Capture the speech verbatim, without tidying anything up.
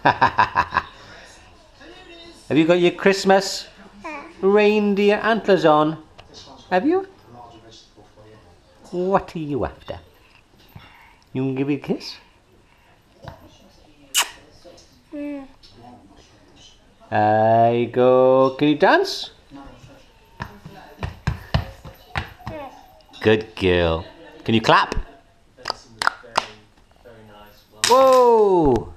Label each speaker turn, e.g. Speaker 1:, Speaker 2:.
Speaker 1: Have you got your Christmas reindeer antlers on? Have you? What are you after? You can give me a kiss? There you go. Can you dance? Good girl. Can you clap? Whoa!